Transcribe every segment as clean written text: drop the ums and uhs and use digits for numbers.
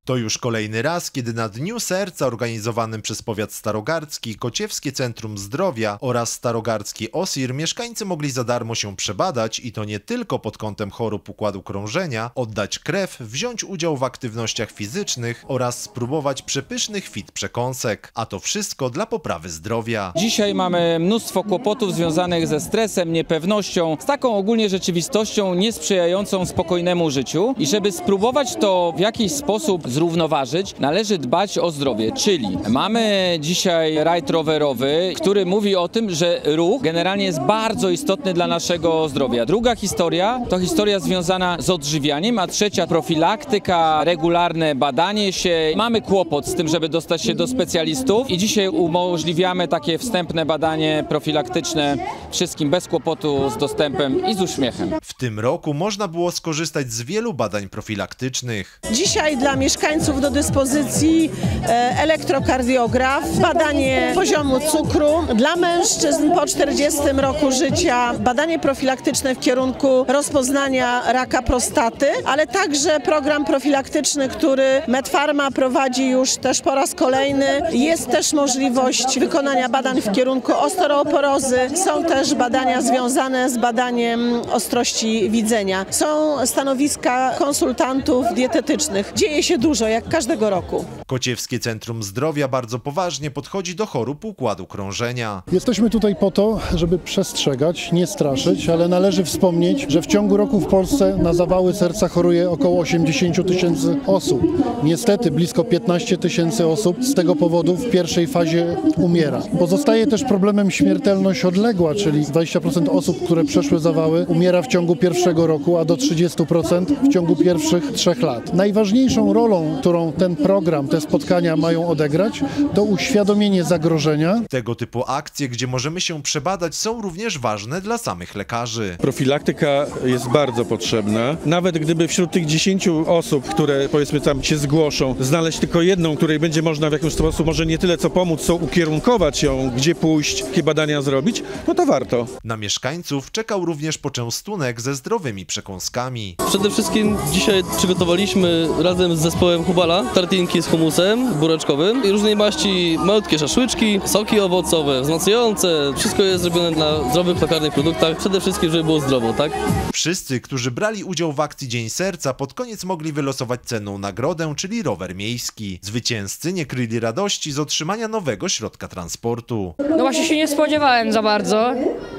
To już kolejny raz, kiedy na Dniu Serca organizowanym przez powiat starogardzki, Kociewskie Centrum Zdrowia oraz starogardzki OSIR mieszkańcy mogli za darmo się przebadać i to nie tylko pod kątem chorób układu krążenia, oddać krew, wziąć udział w aktywnościach fizycznych oraz spróbować przepysznych fit przekąsek. A to wszystko dla poprawy zdrowia. Dzisiaj mamy mnóstwo kłopotów związanych ze stresem, niepewnością, z taką ogólnie rzeczywistością niesprzyjającą spokojnemu życiu i żeby spróbować to w jakiś sposób zrównoważyć, należy dbać o zdrowie, czyli mamy dzisiaj rajd rowerowy, który mówi o tym, że ruch generalnie jest bardzo istotny dla naszego zdrowia. Druga historia to historia związana z odżywianiem, a trzecia profilaktyka, regularne badanie się. Mamy kłopot z tym, żeby dostać się do specjalistów i dzisiaj umożliwiamy takie wstępne badanie profilaktyczne wszystkim bez kłopotu, z dostępem i z uśmiechem. W tym roku można było skorzystać z wielu badań profilaktycznych. Dzisiaj dla mieszkańców do dyspozycji elektrokardiograf, badanie poziomu cukru, dla mężczyzn po 40 roku życia badanie profilaktyczne w kierunku rozpoznania raka prostaty, ale także program profilaktyczny, który Medfarma prowadzi już też po raz kolejny. Jest też możliwość wykonania badań w kierunku osteoporozy, są też badania związane z badaniem ostrości widzenia. Są stanowiska konsultantów dietetycznych. Dzieje się dużo, jak każdego roku. Kociewskie Centrum Zdrowia bardzo poważnie podchodzi do chorób układu krążenia. Jesteśmy tutaj po to, żeby przestrzegać, nie straszyć, ale należy wspomnieć, że w ciągu roku w Polsce na zawały serca choruje około 80 000 osób. Niestety blisko 15 000 osób z tego powodu w pierwszej fazie umiera. Pozostaje też problemem śmiertelność odległa, czyli 20% osób, które przeszły zawały, umiera w ciągu pierwszego roku, a do 30% w ciągu pierwszych 3 lat. Najważniejszą rolą, którą ten program, te spotkania mają odegrać, to uświadomienie zagrożenia. Tego typu akcje, gdzie możemy się przebadać, są również ważne dla samych lekarzy. Profilaktyka jest bardzo potrzebna. Nawet gdyby wśród tych 10 osób, które powiedzmy tam się zgłoszą, znaleźć tylko jedną, której będzie można w jakiś sposób może nie tyle co pomóc, co ukierunkować ją, gdzie pójść, jakie badania zrobić, no to warto. Na mieszkańców czekał również poczęstunek ze zdrowymi przekąskami. Przede wszystkim dzisiaj przygotowaliśmy razem z zespołem Hubala tartinki z humusem bureczkowym i różnej maści malutkie szaszłyczki, soki owocowe, wzmacniające. Wszystko jest zrobione na zdrowych, lokalnych produktach. Przede wszystkim, żeby było zdrowo, tak? Wszyscy, którzy brali udział w akcji Dzień Serca, pod koniec mogli wylosować cenną nagrodę, czyli rower miejski. Zwycięzcy nie kryli radości z otrzymania nowego środka transportu. No właśnie się nie spodziewałem za bardzo,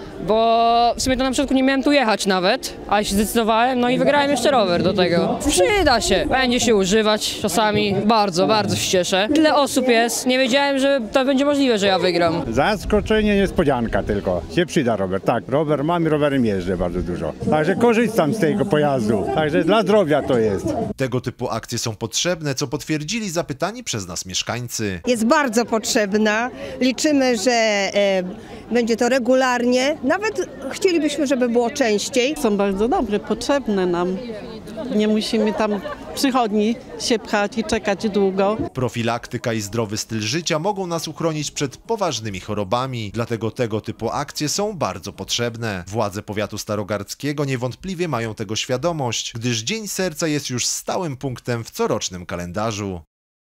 bo w sumie to na początku nie miałem tu jechać nawet, ale się zdecydowałem, no i wygrałem jeszcze rower do tego. Przyda się, będzie się używać czasami, bardzo, bardzo się cieszę. Tyle osób jest, nie wiedziałem, że to będzie możliwe, że ja wygram. Zaskoczenie, niespodzianka tylko, się przyda rower, tak, rower mam i rowerem jeżdżę bardzo dużo, także korzystam z tego pojazdu, także dla zdrowia to jest. Tego typu akcje są potrzebne, co potwierdzili zapytani przez nas mieszkańcy. Jest bardzo potrzebna, liczymy, że będzie to regularnie. Nawet chcielibyśmy, żeby było częściej. Są bardzo dobre, potrzebne nam. Nie musimy tam przychodni się pchać i czekać długo. Profilaktyka i zdrowy styl życia mogą nas uchronić przed poważnymi chorobami, dlatego tego typu akcje są bardzo potrzebne. Władze powiatu starogardzkiego niewątpliwie mają tego świadomość, gdyż Dzień Serca jest już stałym punktem w corocznym kalendarzu.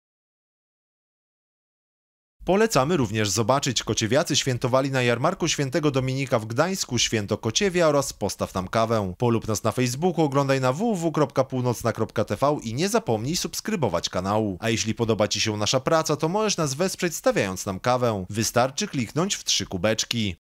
Polecamy również zobaczyć. Kociewiacy świętowali na jarmarku Świętego Dominika w Gdańsku święto Kociewia oraz Postaw nam kawę. Polub nas na Facebooku, oglądaj na www.północna.tv i nie zapomnij subskrybować kanału. A jeśli podoba Ci się nasza praca, to możesz nas wesprzeć stawiając nam kawę. Wystarczy kliknąć w 3 kubeczki.